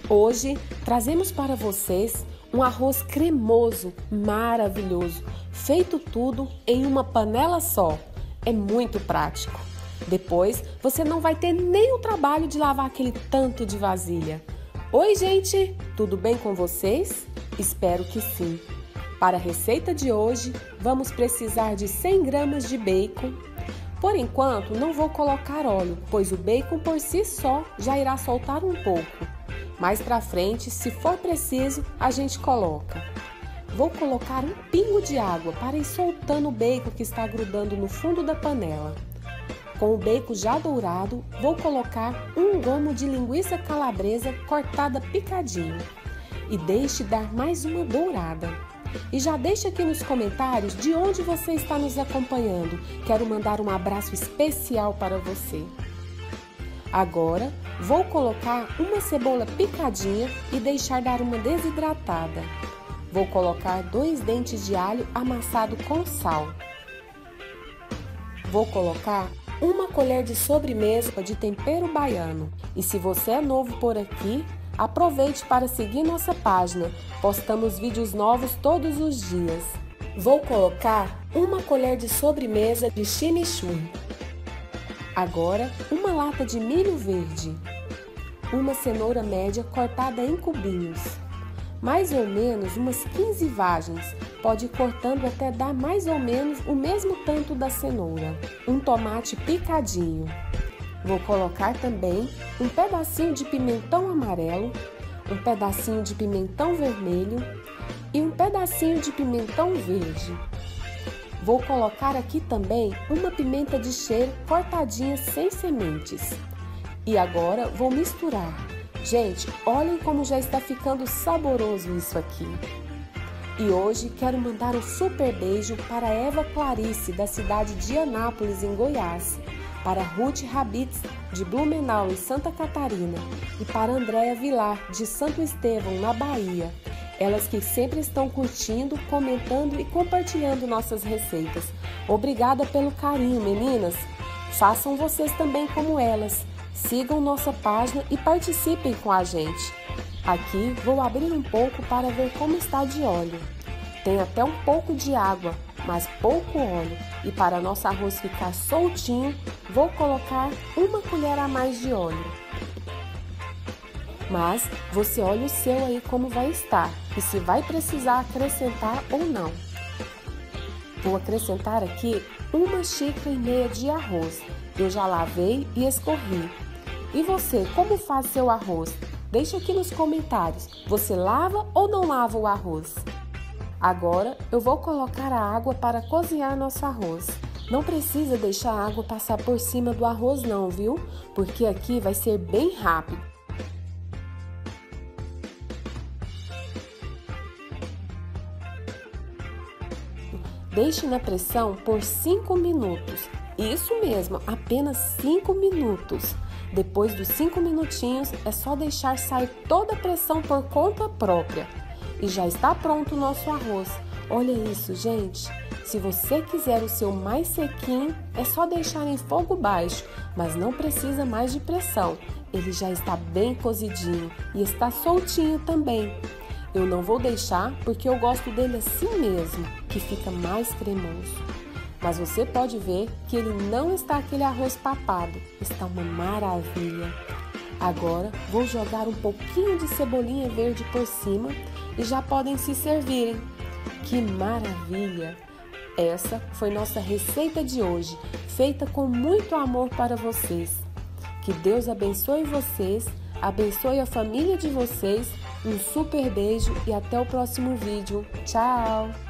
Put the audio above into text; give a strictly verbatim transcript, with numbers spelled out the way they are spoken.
Hoje trazemos para vocês um arroz cremoso, maravilhoso, feito tudo em uma panela só. É muito prático. Depois você não vai ter nem o trabalho de lavar aquele tanto de vasilha. Oi, gente! Tudo bem com vocês? Espero que sim. Para a receita de hoje, vamos precisar de cem gramas de bacon. Por enquanto, não vou colocar óleo, pois o bacon por si só já irá soltar um pouco. Mais para frente, se for preciso, a gente coloca. Vou colocar um pingo de água para ir soltando o bacon que está grudando no fundo da panela. Com o bacon já dourado, vou colocar um gomo de linguiça calabresa cortada picadinho. E deixe dar mais uma dourada. E já deixa aqui nos comentários de onde você está nos acompanhando. Quero mandar um abraço especial para você. Agora, vou colocar uma cebola picadinha e deixar dar uma desidratada. Vou colocar dois dentes de alho amassado com sal. Vou colocar uma colher de sobremesa de tempero baiano. E se você é novo por aqui, aproveite para seguir nossa página. Postamos vídeos novos todos os dias. Vou colocar uma colher de sobremesa de chimichurri. Agora, uma lata de milho verde. Uma cenoura média cortada em cubinhos. Mais ou menos umas quinze vagens. Pode ir cortando até dar mais ou menos o mesmo tanto da cenoura. Um tomate picadinho. Vou colocar também um pedacinho de pimentão amarelo, um pedacinho de pimentão vermelho e um pedacinho de pimentão verde. Vou colocar aqui também uma pimenta de cheiro cortadinha sem sementes. E agora vou misturar. Gente, olhem como já está ficando saboroso isso aqui. E hoje quero mandar um super beijo para Eva Clarice, da cidade de Anápolis, em Goiás, para Ruth Rabitz, de Blumenau, em Santa Catarina, e para Andréia Vilar, de Santo Estevão, na Bahia. Elas que sempre estão curtindo, comentando e compartilhando nossas receitas. Obrigada pelo carinho, meninas! Façam vocês também como elas. Sigam nossa página e participem com a gente. Aqui vou abrir um pouco para ver como está de óleo. Tem até um pouco de água, mas pouco óleo. E para nosso arroz ficar soltinho, vou colocar uma colher a mais de óleo. Mas você olha o seu aí como vai estar e se vai precisar acrescentar ou não. Vou acrescentar aqui uma xícara e meia de arroz. Eu já lavei e escorri. E você, como faz seu arroz? Deixa aqui nos comentários. Você lava ou não lava o arroz? Agora eu vou colocar a água para cozinhar nosso arroz. Não precisa deixar a água passar por cima do arroz não, viu? Porque aqui vai ser bem rápido. Deixe na pressão por cinco minutos. Isso mesmo, apenas cinco minutos. Depois dos cinco minutinhos, é só deixar sair toda a pressão por conta própria. E já está pronto o nosso arroz. Olha isso, gente. Se você quiser o seu mais sequinho, é só deixar em fogo baixo, mas não precisa mais de pressão. Ele já está bem cozidinho e está soltinho também. Eu não vou deixar porque eu gosto dele assim mesmo, que fica mais cremoso. Mas você pode ver que ele não está aquele arroz papado, está uma maravilha. Agora vou jogar um pouquinho de cebolinha verde por cima e já podem se servirem. Que maravilha! Essa foi nossa receita de hoje, feita com muito amor para vocês. Que Deus abençoe vocês, abençoe a família de vocês. Um super beijo e até o próximo vídeo. Tchau!